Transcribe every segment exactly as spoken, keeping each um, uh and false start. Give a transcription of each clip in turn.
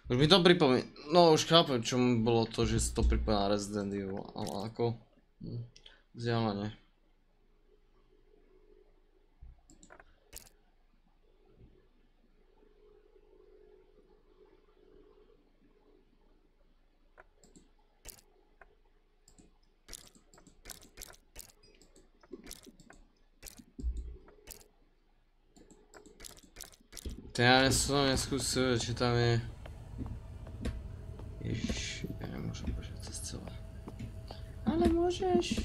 Už mi to pripomína, no už chápem, čo mu bolo to, že si to pripomína Resident Evil, ale ako... Hm, vzdialenie. Ja som neskúsil, či tam je... Ježiš, ja nemôžem požiť cez celé. Ale môžeš.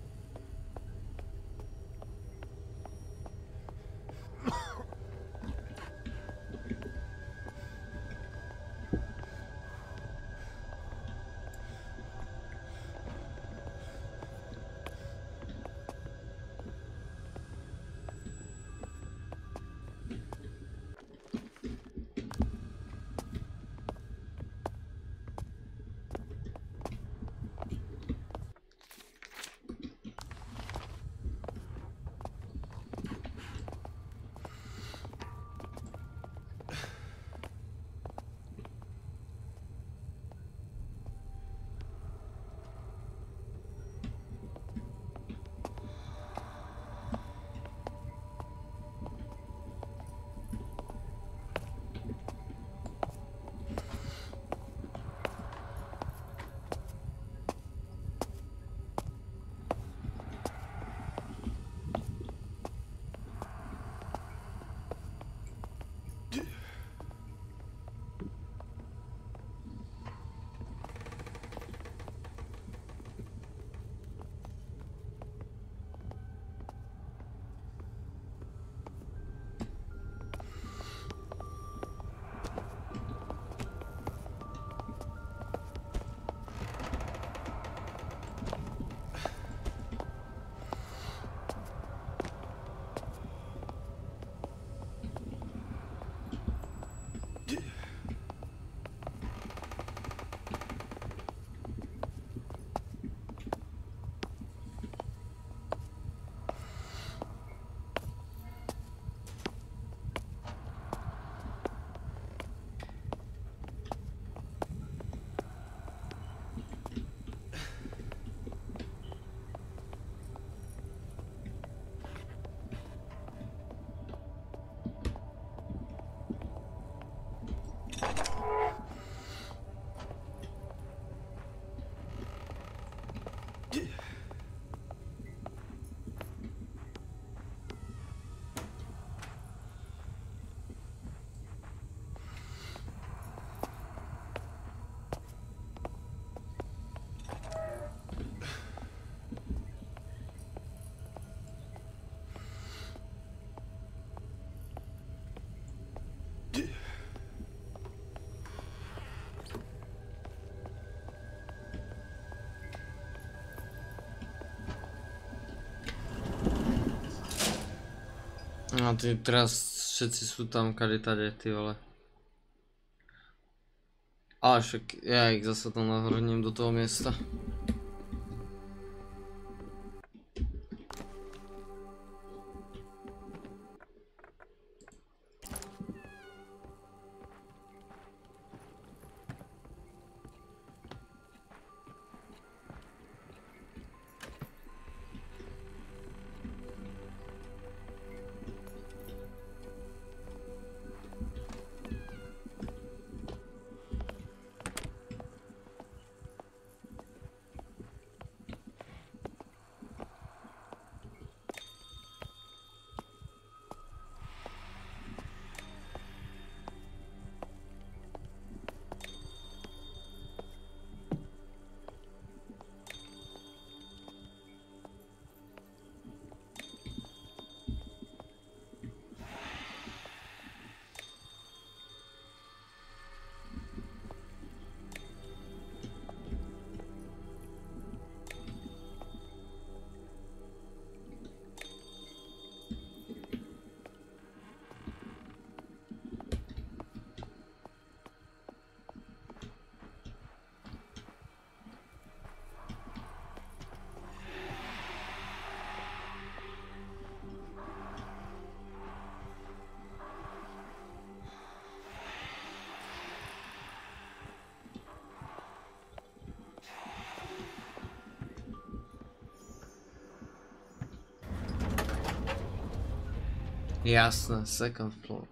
No ty teraz všetci sú tam kade tade, ty vole. Ale však ja ich zase tam nahrním do toho miesta. Jasné, second floor.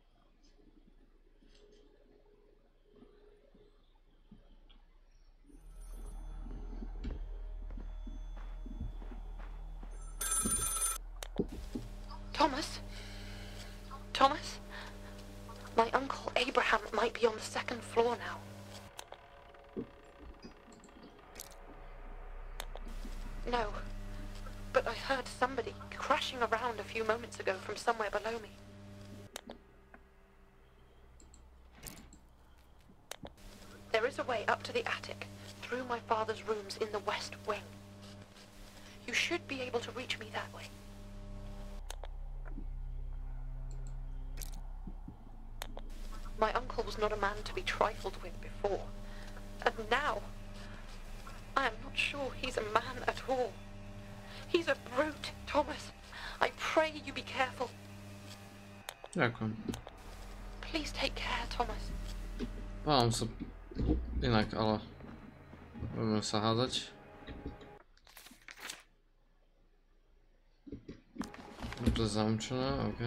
Thomas? Thomas? My uncle Abraham might be on the second floor now. No, but I heard somebody crashing around a few moments ago from somewhere below me. There is a way up to the attic, through my father's rooms in the west wing. You should be able to reach me that way. My uncle was not a man to be trifled with before, and now I am not sure he's a man at all. He's a brute, Thomas. I pray you be careful. Ďakujem. Please take care, Thomas. Mám sa inak, ale budeme sa hádať. To je zamčené, ok.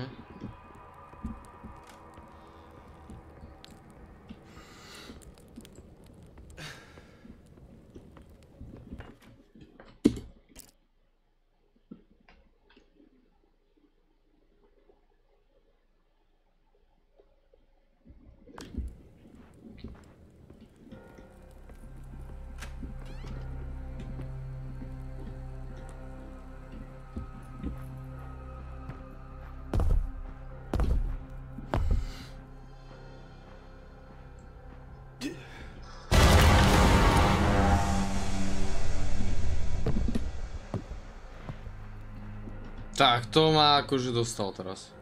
Tak, to ma akože dostal teraz.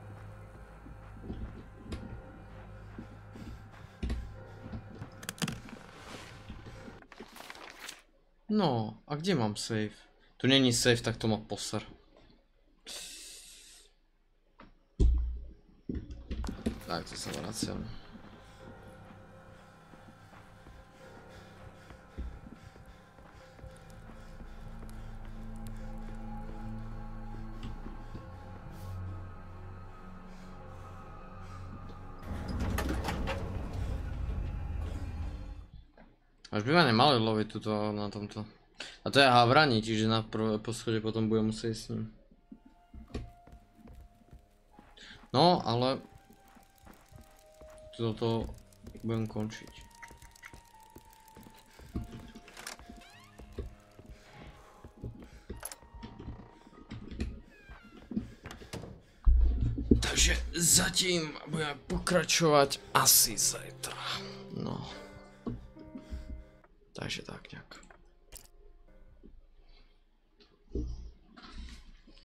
No, a kde mám save? Tu není save, tak to má poser. Tak, to sa vraciam. Až by ma nemali loviť tuto na tomto. A to je Havrani, čiže na prvé poschode potom budem musieť s ním. No, ale toto budem končiť. Takže zatím budeme pokračovať asi zajtra. No. Takže tak nejak.